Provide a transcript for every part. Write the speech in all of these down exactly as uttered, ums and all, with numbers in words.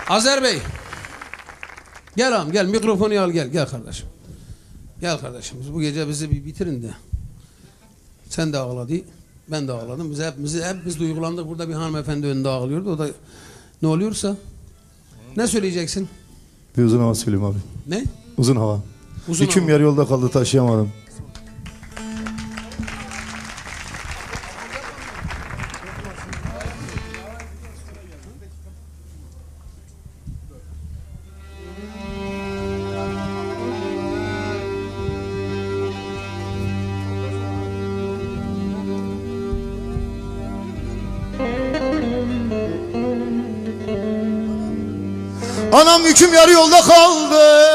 Azer Bey. Gel ağam gel, mikrofonu al, gel gel kardeşim. Gel kardeşim, bu gece bizi bir bitirin de. Sen de ağladı, ben de ağladım. Biz hepimiz, hepimiz duygulandık. Burada bir hanımefendi önünde ağlıyordu. O da ne oluyorsa. Ne söyleyeceksin? Bir uzun hava söyleyeyim abi. Ne? Uzun hava. Uzun Yüküm hava. yarı yolda kaldı, taşıyamadım. Anam yüküm yarı yolda kaldı,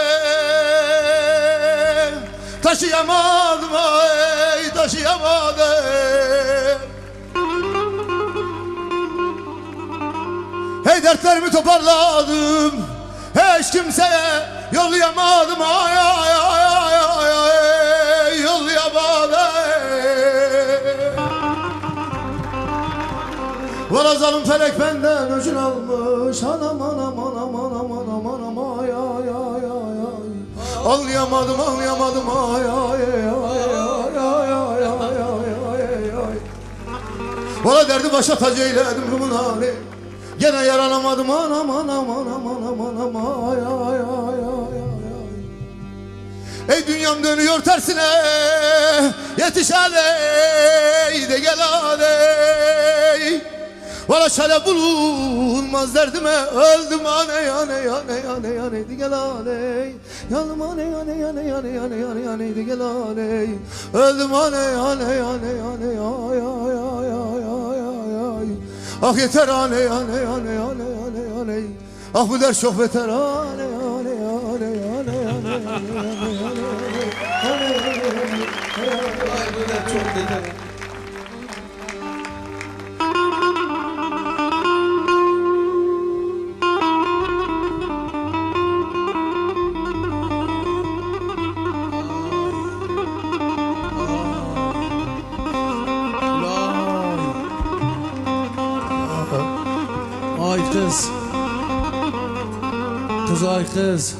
taşıyamadım ay, taşıyamadım. Hey dertlerimi toparladım, hiç kimseye yollayamadım ay ay ay ay ay, ay yollayamadım. Valla zalim felek benden öcün almış, anam anam anam anam anam anam ay ay ay ay ay. Anlayamadım anlayamadım ay ay ay ay ay ay ay ay ay ay. Valla derdi başa tac eyledim rumun hali, gene yaranamadım anam anam anam anam anam ay ay ay ay ay. Ey dünyam dönüyor tersine, yetiş aley de gel aley. Valla çare bulunmaz derdime, öldüm aney aney aney aney aney de gel aley. Yanım aney aney aney aney aney aney aney de gel aley. Öldüm aney aney aney aney ay ay ay ay ay ay ay. Ah yeter aney aney aney aney aney aney. Ah bu dert çok beter aney aney aney aney aney aney aney aney. Ay bu dert çok beter. Ay kız. Kız ay kız.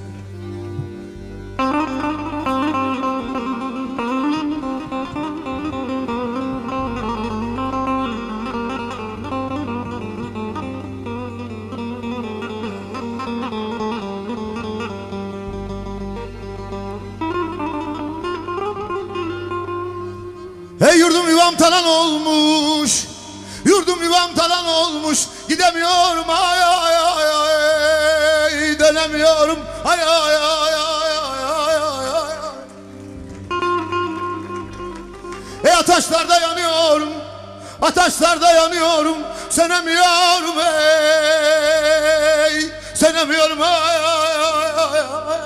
Hey yurdum yuvam talan olmuş, yurdum yuvam talan olmuş, gidemiyorum ay ay ay ay, dönemiyorum ay ay ay ay ay ay ay. Ey ateşlerde yanıyorum, ateşlerde yanıyorum, sönemiyorum ey, sönemiyorum ay ay ay ay ay.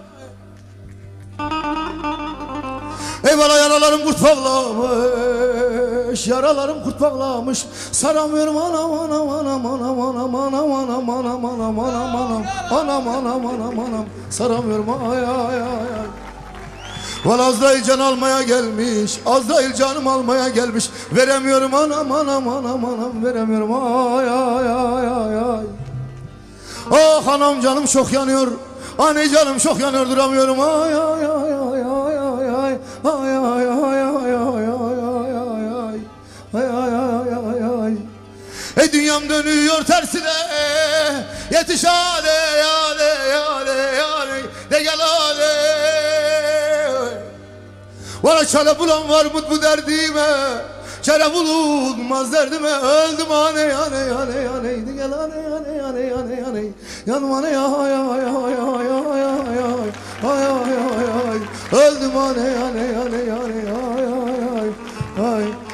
Eyvallah yaralarım kurt bağlamış, yaralarım kurt bağlamış, saramıyorum anam anam anam anam anam anam anam anam anam anam anam anam anam anam anam saramıyorum ay ay ay ay. Valla Azrail can almaya gelmiş, Azrail canım almaya gelmiş, veremiyorum anam anam anam anam veremiyorum ay ay ay ay ay. Ah anam canım çok yanıyor, anne canım çok yanıyor, duramıyorum ay ay ay ay ay ay ay ay ay ay ay ay ay ay ay ay ay. Ey dünyam dönüyor tersine, yetiş aley aley aley aley de gel aley. Valla çare bulan var mı bu derdime, çare bulunmaz derdime, öldüm aney aney aney aney de gel aney aney aney aney aney. Yanım aney ay ay ay ay ay ay ay ay ay ay ay. Öldüm aney aney aney aney ay ay ay ay.